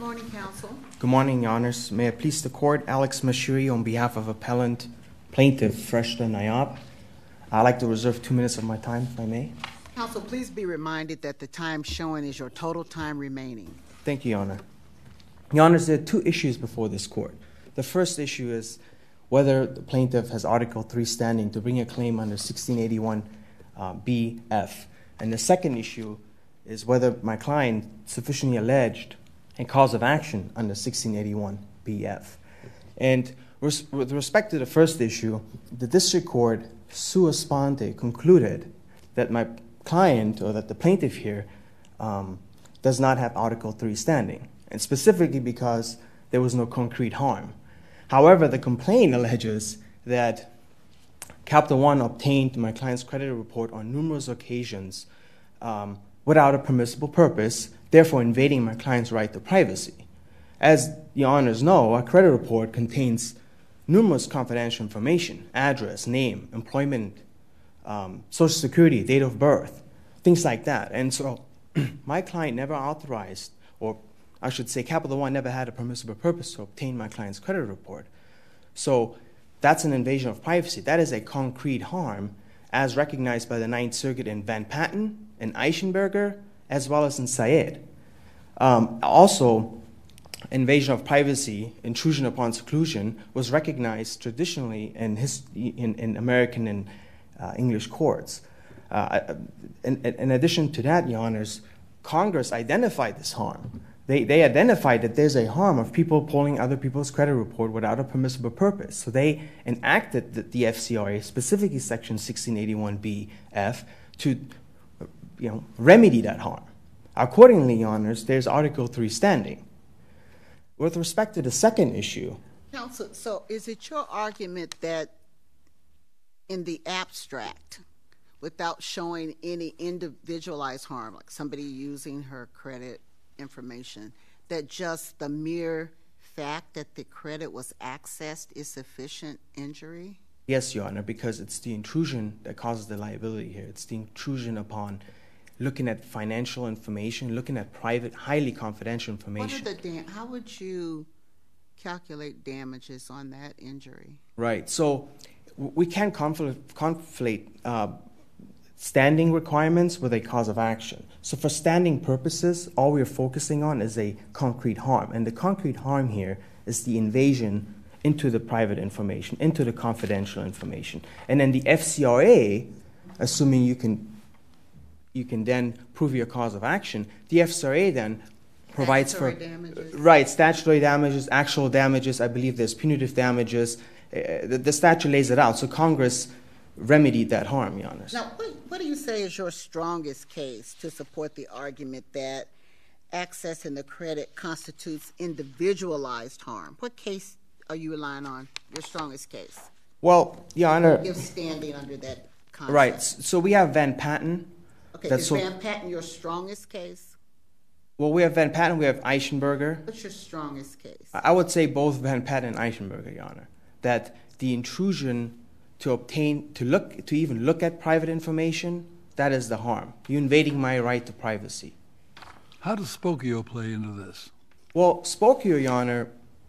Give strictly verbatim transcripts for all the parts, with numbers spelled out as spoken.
morning, counsel. Good morning, Your Honors. May it please the Court, Alex Mashiri on behalf of Appellant Plaintiff Freshta Nayab. I'd like to reserve two minutes of my time, if I may. Counsel, please be reminded that the time showing is your total time remaining. Thank you, Your Honor. Your Honors, there are two issues before this Court. The first issue is whether the plaintiff has Article three standing to bring a claim under sixteen eighty-one B F. And the second issue is whether my client sufficiently alleged a cause of action under sixteen eighty-one B F. And res with respect to the first issue, the District Court sua sponte concluded that my client, or that the plaintiff here, um, does not have Article three standing, and specifically because there was no concrete harm. However, the complaint alleges that Capital One obtained my client's credit report on numerous occasions um, without a permissible purpose, therefore invading my client's right to privacy. As Your Honors know, a credit report contains numerous confidential information: address, name, employment, um, social security, date of birth, things like that. And so my client never authorized, or I should say Capital One never had a permissible purpose to obtain my client's credit report. So that's an invasion of privacy. That is a concrete harm, as recognized by the Ninth Circuit in Van Patten, in Eichenberger, as well as in Syed. Um, also, invasion of privacy, intrusion upon seclusion, was recognized traditionally in, his, in, in American and uh, English courts. Uh, in, in addition to that, Your Honors, Congress identified this harm. They, they identified that there's a harm of people pulling other people's credit report without a permissible purpose. So they enacted the, the F C R A, specifically Section sixteen eighty-one B F, to you know, remedy that harm. Accordingly, Your Honors, there's Article three standing. With respect to the second issue... Counsel, so is it your argument that in the abstract, without showing any individualized harm, like somebody using her credit information, that just the mere fact that the credit was accessed is sufficient injury? Yes, Your Honor, because it's the intrusion that causes the liability here. It's the intrusion upon looking at financial information, looking at private, highly confidential information. What are the how would you calculate damages on that injury? Right. So we can't confl conflate uh, standing requirements with a cause of action. So for standing purposes, all we're focusing on is a concrete harm. And the concrete harm here is the invasion into the private information, into the confidential information. And then the F C R A, assuming you can you can then prove your cause of action, the F C R A then provides statutory for damages. Right, statutory damages, actual damages. I believe there's punitive damages. Uh, the, the statute lays it out. So Congress remedied that harm, Your Honors. Now, what, what do you say is your strongest case to support the argument that accessing the credit constitutes individualized harm? What case are you relying on, your strongest case? Well, Your Honor... Give standing under that concept. Right, so we have Van Patten. Okay, That's is so, Van Patten your strongest case? Well, we have Van Patten, we have Eichenberger. What's your strongest case? I would say both Van Patten and Eichenberger, Your Honor, that the intrusion to obtain, to look, to even look at private information, that is the harm. You're invading my right to privacy. How does Spokio play into this? Well, Spokio, Your Honor,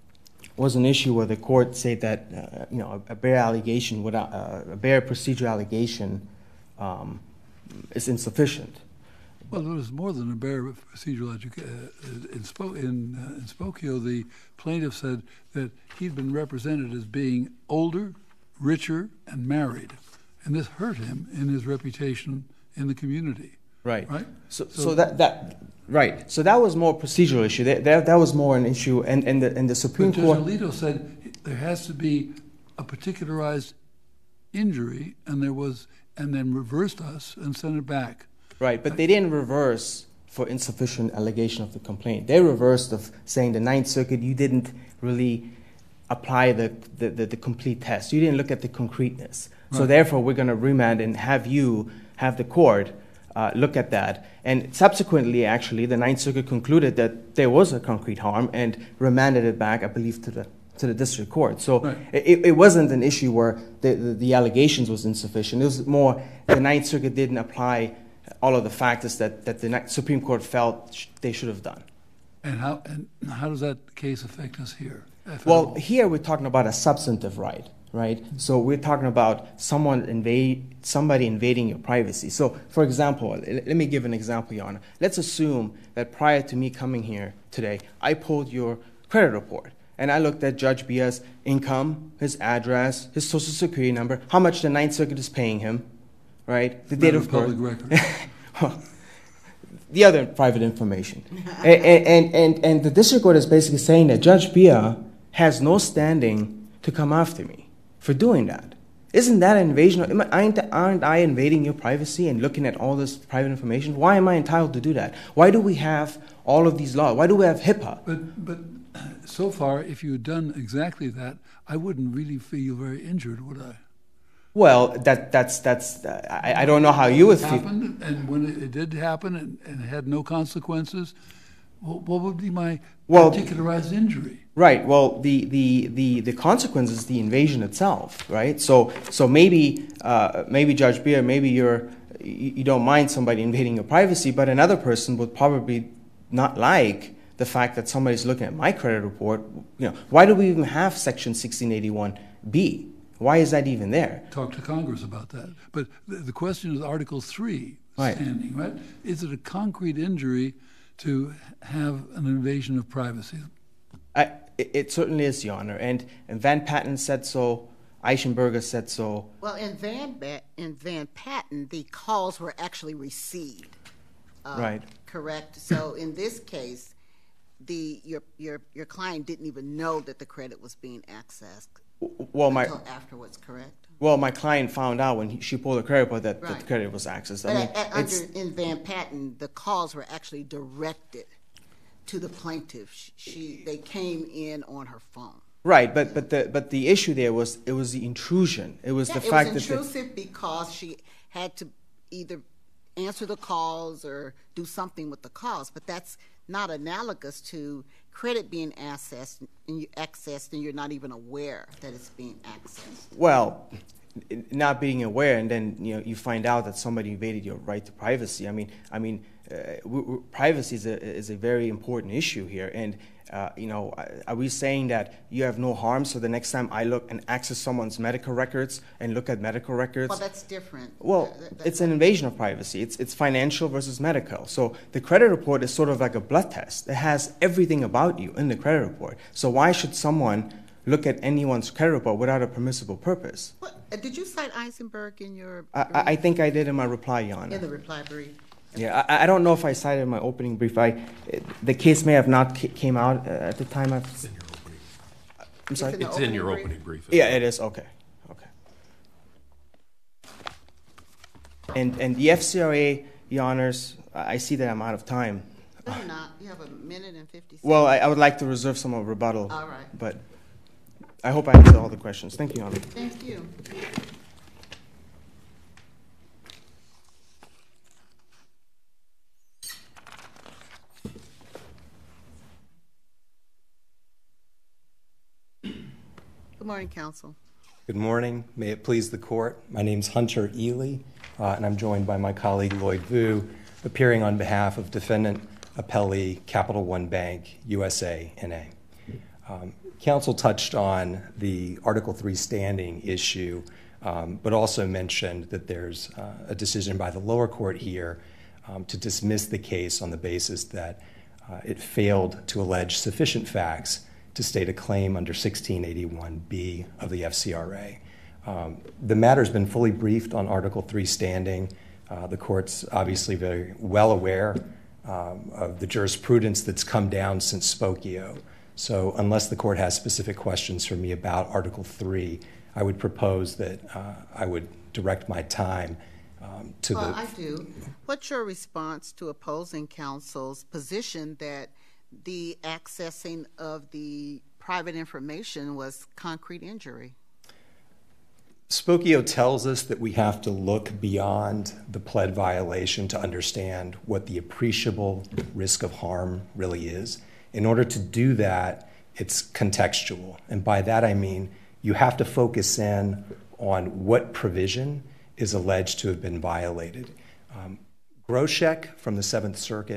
was an issue where the court said that uh, you know a, a bare allegation without uh, a bare procedure allegation um, is insufficient. Well, there was more than a bare procedural education. Uh, in, Spo in, uh, in Spokio, the plaintiff said that he'd been represented as being older, richer, and married, and this hurt him in his reputation in the community. Right. Right. So, so, so that that right. So that was more procedural issue. That that, that was more an issue, and and the and the Supreme but Court. Judge Alito said there has to be a particularized injury, and there was, and then reversed us and sent it back. Right, but they didn't reverse for insufficient allegation of the complaint. They reversed of saying the Ninth Circuit, you didn't really apply the the, the, the complete test. You didn't look at the concreteness. Right. So therefore, we're going to remand and have you have the court uh, look at that. And subsequently, actually, the Ninth Circuit concluded that there was a concrete harm and remanded it back, I believe, to the to the district court. So right. it, it wasn't an issue where the, the, the allegations was insufficient. It was more the Ninth Circuit didn't apply all of the factors that, that the Supreme Court felt sh they should have done. And how and how does that case affect us here? Well, here we're talking about a substantive right, right? So we're talking about someone invade, somebody invading your privacy. So, for example, let me give an example, Your Honor. Let's assume that prior to me coming here today, I pulled your credit report, and I looked at Judge Bia's income, his address, his social security number, how much the Ninth Circuit is paying him, right? The date of birth. Public record. Well, the other private information. and, and, and, and the district court is basically saying that Judge Bia has no standing to come after me for doing that. Isn't that an invasion? Of, aren't, aren't I invading your privacy and looking at all this private information? Why am I entitled to do that? Why do we have all of these laws? Why do we have HIPAA? But, but so far, if you had done exactly that, I wouldn't really feel very injured, would I? Well, that, that's, that's uh, I, I don't know how you would feel. Happened, and when it, it did happen and, and it had no consequences, what, what would be my well, particularized injury? Right. Well, the, the, the, the consequence is the invasion itself, right? So so maybe uh, maybe Judge Bia, maybe you're you, you don't mind somebody invading your privacy, but another person would probably not like the fact that somebody's looking at my credit report. You know, why do we even have Section sixteen eighty-one B? Why is that even there? Talk to Congress about that. But the, the question is Article three right. standing, right? Is it a concrete injury to have an invasion of privacy? I, it, it certainly is, Your Honor. And, and Van Patten said so. Eichenberger said so. Well, in Van, ba- in Van Patten, the calls were actually received. Uh, right. Correct. So in this case, the your your your client didn't even know that the credit was being accessed. Well, my until afterwards, correct? Well, my client found out when he, she pulled the credit report that, right. that the credit was accessed. But I mean, at, at under, in Van Patten, the calls were actually directed to the plaintiff. She, she they came in on her phone. Right, but but the but the issue there was it was the intrusion. It was yeah, the fact that it was that intrusive because she had to either answer the calls or do something with the calls. But that's not analogous to credit being accessed and you accessed and you're not even aware that it's being accessed. Well, not being aware, and then you know you find out that somebody invaded your right to privacy. I mean, I mean, uh, w- w- privacy is a is a very important issue here, and uh, you know, are we saying that you have no harm? So the next time I look and access someone's medical records and look at medical records, well, that's different. Well, that, it's an invasion of privacy. It's it's financial versus medical. So the credit report is sort of like a blood test. It has everything about you in the credit report. So why should someone look at anyone's credit report without a permissible purpose? What, uh, did you cite Eisenberg in your I, I think I did in my reply, Your Honor. in the reply brief? Yeah, I, I don't know if I cited in my opening brief. I, it, the case may have not ca- came out uh, at the time. I've, It's in your opening. I'm sorry? It's in It's in your opening brief. Yeah, it is. Okay. Okay. And and the F C R A, Your Honors, I see that I'm out of time. No, you're not. You have a minute and fifty seconds. Well, I, I would like to reserve some of rebuttal. All right. But I hope I answered all the questions. Thank you, Your Honor. Thank you. Good morning, counsel. Good morning. May it please the court. My name's Hunter Ely, uh, and I'm joined by my colleague Lloyd Vu, appearing on behalf of defendant appellee Capital One Bank, U S A, N A. Um, counsel touched on the Article three standing issue, um, but also mentioned that there's uh, a decision by the lower court here um, to dismiss the case on the basis that uh, it failed to allege sufficient facts to state a claim under sixteen eighty-one B of the F C R A. Um, the matter's been fully briefed on Article three standing. Uh, the court's obviously very well aware um, of the jurisprudence that's come down since Spokio. So unless the court has specific questions for me about Article three, I would propose that uh, I would direct my time um, to well, the... I do. What's your response to opposing counsel's position that the accessing of the private information was concrete injury? Spokio tells us that we have to look beyond the pled violation to understand what the appreciable risk of harm really is. In order to do that, it's contextual. And by that I mean you have to focus in on what provision is alleged to have been violated. Um, Groshek from the Seventh Circuit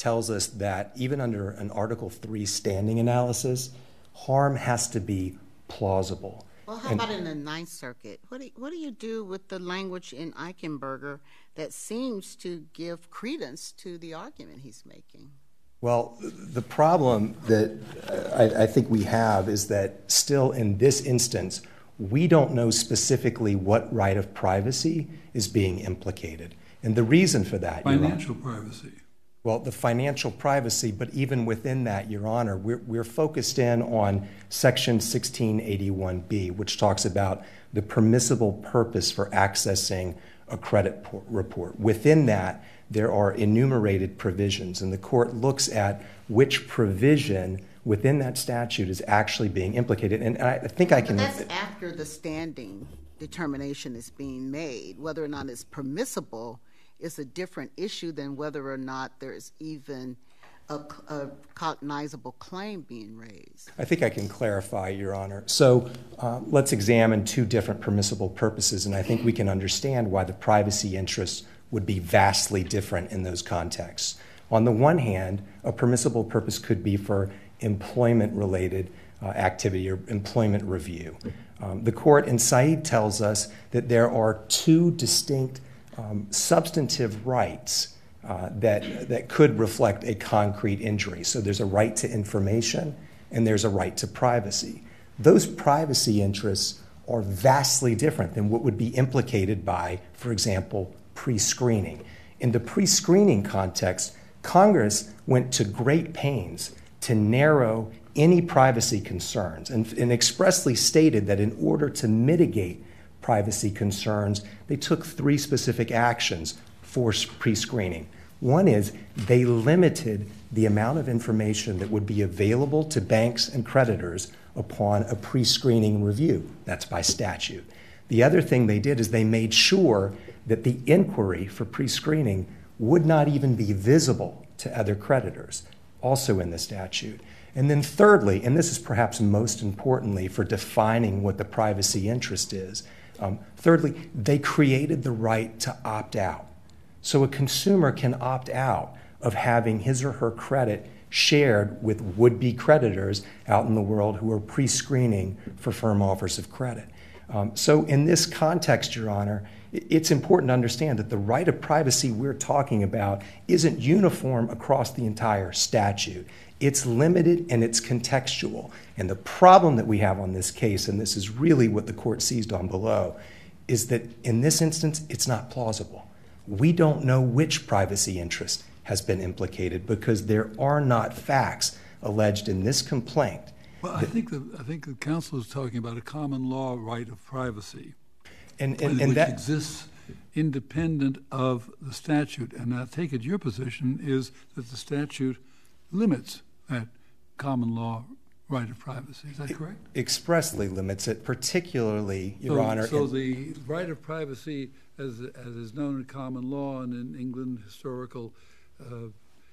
tells us that even under an Article three standing analysis, harm has to be plausible. Well, how And- about in the Ninth Circuit? What do, what do you do with the language in Eichenberger that seems to give credence to the argument he's making? Well, the problem that I, I think we have is that still in this instance, we don't know specifically what right of privacy is being implicated. And the reason for that, Your Honor- Financial privacy. Well, the financial privacy, but even within that, Your Honor, we're, we're focused in on Section sixteen eighty-one B, which talks about the permissible purpose for accessing a credit por- report. Within that, there are enumerated provisions, and the court looks at which provision within that statute is actually being implicated. And I think I can... But that's after the standing determination is being made. Whether or not it's permissible is a different issue than whether or not there's even a, a cognizable claim being raised. I think I can clarify, Your Honor. So uh, let's examine two different permissible purposes, and I think we can understand why the privacy interests would be vastly different in those contexts. On the one hand, a permissible purpose could be for employment-related uh, activity or employment review. Um, the court in Said tells us that there are two distinct Um, substantive rights uh, that, that could reflect a concrete injury. So there's a right to information and there's a right to privacy. Those privacy interests are vastly different than what would be implicated by, for example, pre-screening. In the pre-screening context, Congress went to great pains to narrow any privacy concerns and, and expressly stated that in order to mitigate privacy concerns, they took three specific actions for pre-screening. One is they limited the amount of information that would be available to banks and creditors upon a pre-screening review. That's by statute. The other thing they did is they made sure that the inquiry for pre-screening would not even be visible to other creditors, also in the statute. And then thirdly, and this is perhaps most importantly for defining what the privacy interest is, Um, thirdly, they created the right to opt out. So a consumer can opt out of having his or her credit shared with would-be creditors out in the world who are pre-screening for firm offers of credit. Um, so in this context, Your Honor, it's important to understand that the right of privacy we're talking about isn't uniform across the entire statute. It's limited and it's contextual. And the problem that we have on this case, and this is really what the court seized on below, is that in this instance, it's not plausible. We don't know which privacy interest has been implicated because there are not facts alleged in this complaint. Well, I think the I think the counsel is talking about a common law right of privacy, and, and, and which that exists independent of the statute. And I take it your position is that the statute limits that common law right of privacy. Is that correct? Expressly limits it, particularly, Your so, Honor. So in, the right of privacy, as as is known in common law and in England historical uh,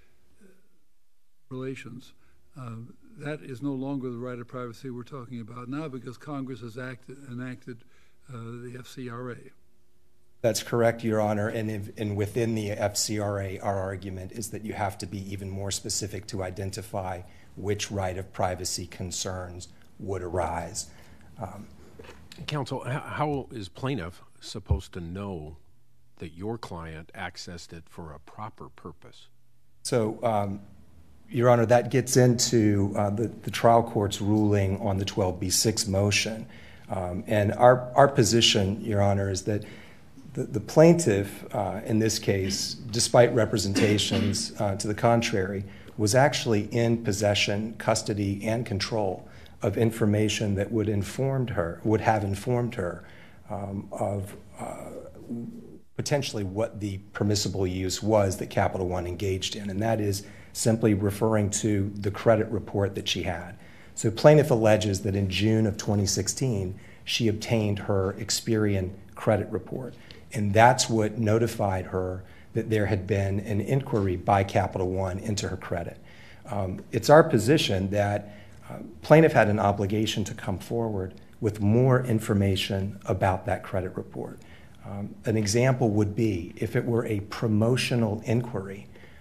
relations, uh, that is no longer the right of privacy we're talking about now because Congress has acted, enacted uh, the F C R A. That's correct, Your Honor. And, if, and within the F C R A, our argument is that you have to be even more specific to identify which right of privacy concerns would arise. Um, Counsel, how is plaintiff supposed to know that your client accessed it for a proper purpose? So, um, Your Honor, that gets into uh, the, the trial court's ruling on the twelve B six motion. Um, and our, our position, Your Honor, is that the, the plaintiff, uh, in this case, despite representations uh, to the contrary, was actually in possession, custody, and control of information that would informed her, would have informed her um, of uh, potentially what the permissible use was that Capital One engaged in, and that is simply referring to the credit report that she had. So plaintiff alleges that in June of twenty sixteen, she obtained her Experian credit report, and that's what notified her that there had been an inquiry by Capital One into her credit. Um, it's our position that uh, plaintiff had an obligation to come forward with more information about that credit report. Um, an example would be if it were a promotional inquiry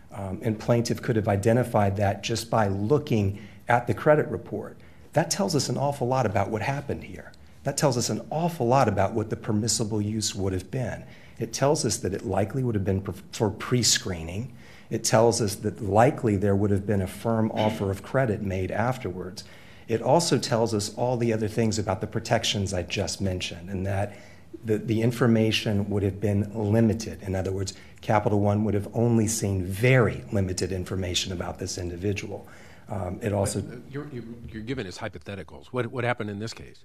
Um, and plaintiff could have identified that just by looking at the credit report. That tells us an awful lot about what happened here. That tells us an awful lot about what the permissible use would have been. It tells us that it likely would have been for pre-screening. It tells us that likely there would have been a firm offer of credit made afterwards. It also tells us all the other things about the protections I just mentioned, and that the, the information would have been limited. In other words, Capital One would have only seen very limited information about this individual. Um, it also... You're, you're, you're giving us hypotheticals. What, what happened in this case?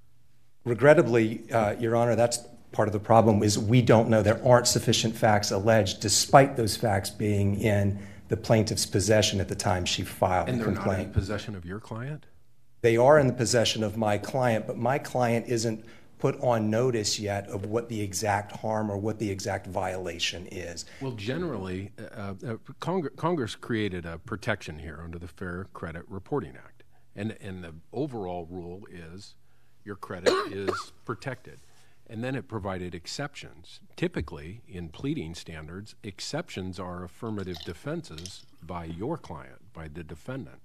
Regrettably, uh, Your Honor, that's part of the problem, is we don't know. There aren't sufficient facts alleged, despite those facts being in the plaintiff's possession at the time she filed and the they're complaint. Not in possession of your client? They are in the possession of my client, but my client isn't put on notice yet of what the exact harm or what the exact violation is. Well, generally, uh, uh, Congress, Congress created a protection here under the Fair Credit Reporting Act, and, and the overall rule is your credit is protected. And then it provided exceptions. Typically, in pleading standards, exceptions are affirmative defenses by your client, by the defendant.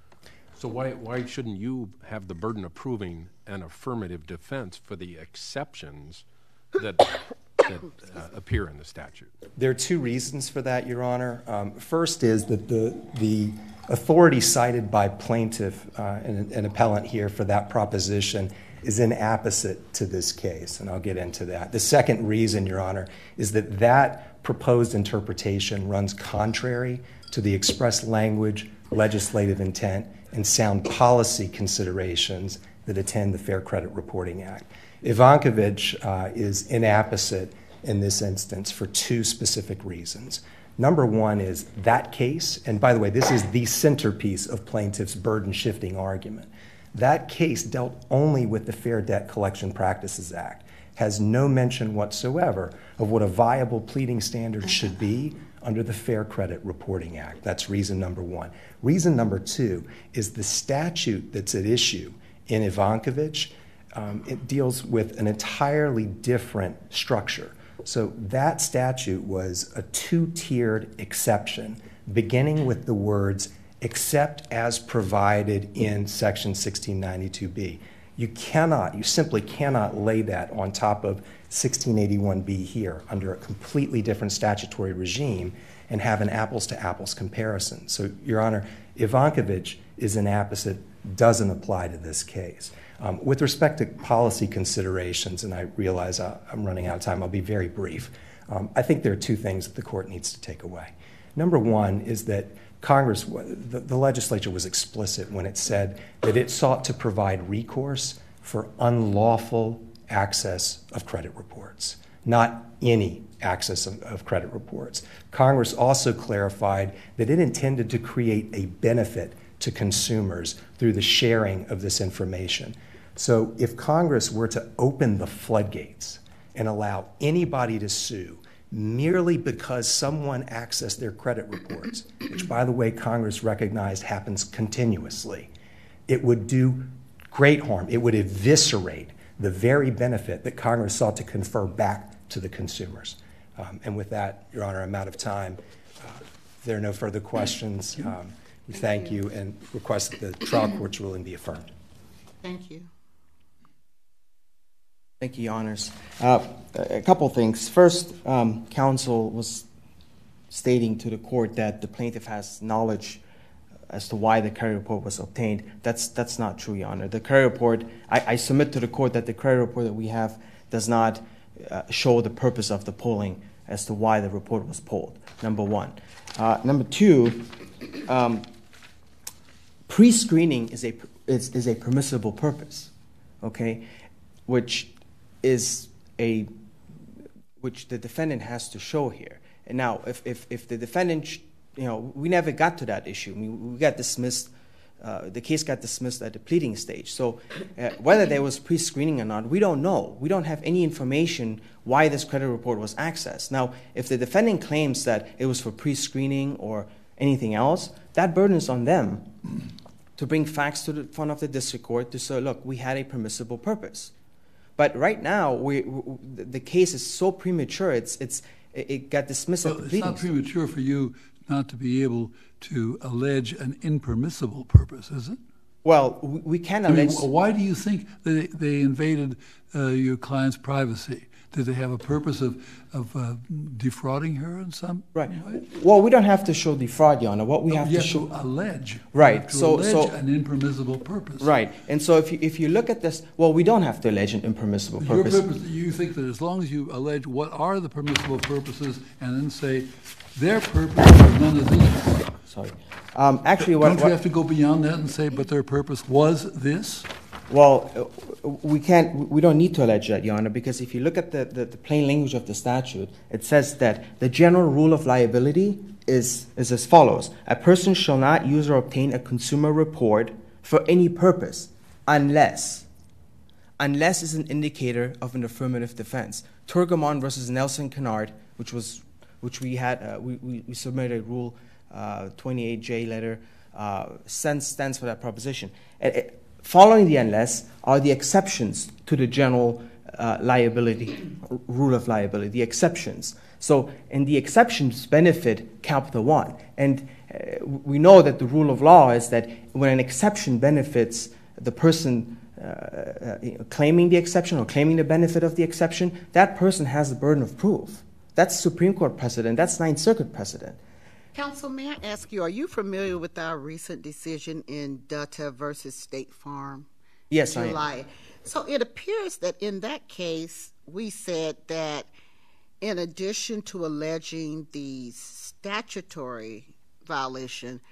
So why, why shouldn't you have the burden of proving an affirmative defense for the exceptions that, that uh, appear in the statute? There are two reasons for that, Your Honor. Um, first is that the, the authority cited by plaintiff uh, and an appellant here for that proposition is inapposite to this case, and I'll get into that. The second reason, Your Honor, is that that proposed interpretation runs contrary to the express language, legislative intent, and sound policy considerations that attend the Fair Credit Reporting Act. Ivankovich uh, is inapposite in this instance for two specific reasons. Number one is that case, and by the way, this is the centerpiece of plaintiff's burden-shifting argument. That case dealt only with the Fair Debt Collection Practices Act, has no mention whatsoever of what a viable pleading standard should be under the Fair Credit Reporting Act. That's reason number one. Reason number two is the statute that's at issue in Ivankovich. Um, it deals with an entirely different structure. So that statute was a two-tiered exception, beginning with the words except as provided in Section sixteen ninety-two B. You cannot, you simply cannot lay that on top of sixteen eighty-one B here under a completely different statutory regime and have an apples-to-apples comparison. So, Your Honor, Ivankovich is inapposite, doesn't apply to this case. Um, with respect to policy considerations, and I realize I, I'm running out of time, I'll be very brief. Um, I think there are two things that the court needs to take away. Number one is that Congress, the, the legislature was explicit when it said that it sought to provide recourse for unlawful access of credit reports, not any access of, of credit reports. Congress also clarified that it intended to create a benefit to consumers through the sharing of this information. So if Congress were to open the floodgates and allow anybody to sue merely because someone accessed their credit reports, which, by the way, Congress recognized happens continuously, it would do great harm. It would eviscerate the very benefit that Congress sought to confer back to the consumers. Um, and with that, Your Honor, I'm out of time. Uh, if there are no further questions, um, we thank you and request that the trial court's ruling be affirmed. Thank you. Thank you, Your Honors. Uh, a couple things. First, um, counsel was stating to the court that the plaintiff has knowledge as to why the credit report was obtained. That's that's not true, Your Honor. The credit report, I, I submit to the court that the credit report that we have does not uh, show the purpose of the polling as to why the report was pulled, number one. Uh, number two, um, pre-screening is a, is, is a permissible purpose, okay, which is a, which the defendant has to show here. And now, if, if, if the defendant, you know, we never got to that issue. I mean, we got dismissed, uh, the case got dismissed at the pleading stage. So uh, whether there was pre-screening or not, we don't know. We don't have any information why this credit report was accessed. Now, if the defendant claims that it was for pre-screening or anything else, that burden is on them to bring facts to the front of the district court to say, look, we had a permissible purpose. But right now, we, we, the case is so premature, it's, it's, it got dismissed well, at the it's pleading not premature for you not to be able to allege an impermissible purpose, is it? Well, we, we can I mean, allege. why do you think they, they invaded uh, your client's privacy? Did they have a purpose of, of uh, defrauding her in some Right. way? Well, we don't have to show the fraud, Your Honor. What we No, have you to show. to allege. Right. To So, allege so an impermissible purpose. Right. And so, if you if you look at this, well, we don't have to allege an impermissible Your purpose. purpose, you think that as long as you allege what are the permissible purposes and then say their purpose was none of these. Sorry. Um, actually, what, Don't you what have to go beyond that and say, but their purpose was this? well, uh, we can't. We don't need to allege that, Your Honor, because if you look at the, the, the plain language of the statute, it says that the general rule of liability is is as follows: a person shall not use or obtain a consumer report for any purpose, unless. Unless is an indicator of an affirmative defense. Turgamon versus Nelson Kennard, which was, which we had, uh, we, we, we submitted a Rule uh, twenty-eight J letter, uh, stands, stands for that proposition. It, it, following the unless are the exceptions to the general uh, liability, rule of liability, the exceptions. So, and the exceptions benefit Capital One. And uh, we know that the rule of law is that when an exception benefits the person Uh, uh, claiming the exception or claiming the benefit of the exception, that person has the burden of proof. That's Supreme Court precedent. That's Ninth Circuit precedent. Counsel, may I ask you, are you familiar with our recent decision in Dutta versus State Farm? Yes, I July. am. So it appears that in that case, we said that in addition to alleging the statutory violation,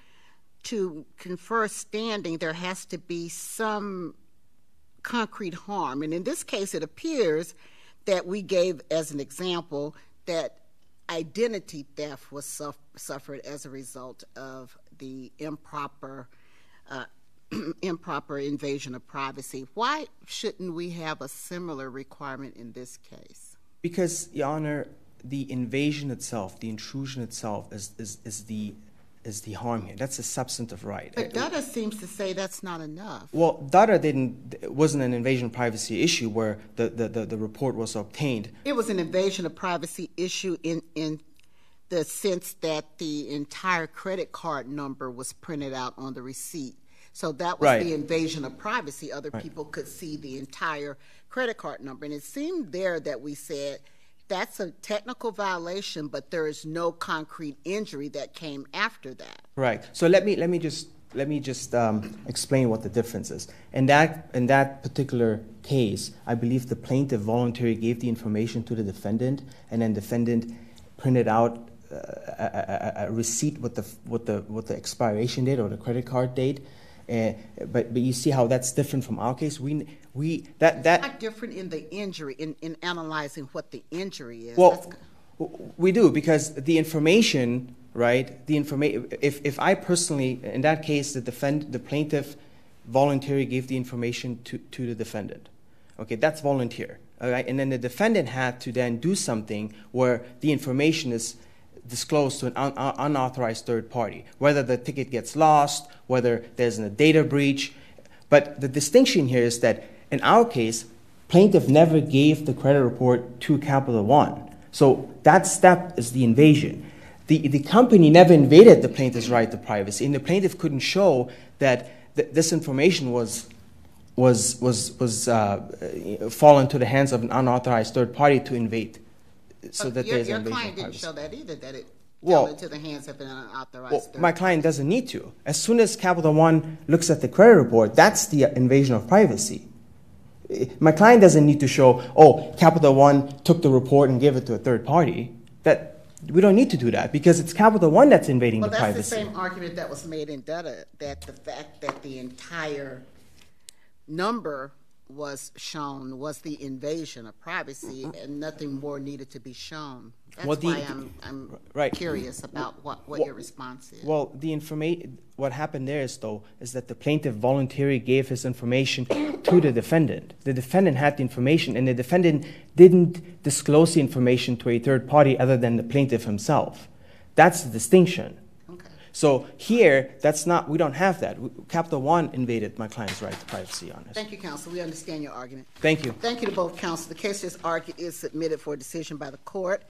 to confer standing, there has to be some concrete harm. And in this case, it appears that we gave as an example that identity theft was suff- suffered as a result of the improper uh, improper invasion of privacy. Why shouldn't we have a similar requirement in this case? Because, Your Honor, the invasion itself, the intrusion itself is, is, is the is the harm here. That's a substantive right. But Dutta seems to say that's not enough. Well, Dutta didn't, it wasn't an invasion of privacy issue where the, the, the, the report was obtained. It was an invasion of privacy issue in, in the sense that the entire credit card number was printed out on the receipt. So that was Right. the invasion of privacy. Other Right. people could see the entire credit card number. And it seemed there that we said that's a technical violation, but there is no concrete injury that came after that. Right. So let me let me just let me just um, explain what the difference is. In that in that particular case, I believe the plaintiff voluntarily gave the information to the defendant, and then defendant printed out uh, a, a, a receipt with the with the with the expiration date or the credit card date. Uh, but but you see how that's different from our case. We we that that Not different in the injury, in, in analyzing what the injury is. well, That's- w- we do because the information, right? The information. If if I personally, in that case, the defend the plaintiff voluntarily gave the information to to the defendant. Okay, that's volunteer. All right, and then the defendant had to then do something where the information is disclosed to an un- un- unauthorized third party, whether the ticket gets lost, whether there's a data breach. But the distinction here is that in our case, plaintiff never gave the credit report to Capital One. So that step is the invasion. The, the company never invaded the plaintiff's right to privacy, and the plaintiff couldn't show that th- this information was was was was uh, fall into the hands of an unauthorized third party to invade. So But that your, there's your an invasion client of didn't privacy. show that either, that it Well- fell into the hands of an unauthorized Well, third my client doesn't need to. As soon as Capital One looks at the credit report, that's the invasion of privacy. Eh, My client doesn't need to show, oh, Capital One took the report and gave it to a third party. That we don't need to do that because it's Capital One that's invading Well, the that's privacy. the same argument that was made in Dutta, that the fact that the entire number was shown was the invasion of privacy, and nothing more needed to be shown. That's Well, the- why I'm, I'm right. curious about what, what Well- your response is. Well, the information, what happened there is though, is that the plaintiff voluntarily gave his information to the defendant. The defendant had the information, and the defendant didn't disclose the information to a third party other than the plaintiff himself. That's the distinction. Okay. So here, that's not. We don't have that. Capital One invaded my client's right to privacy on this. Thank you, counsel. We understand your argument. Thank you. Thank you to both counsel. The case just argued is submitted for a decision by the court.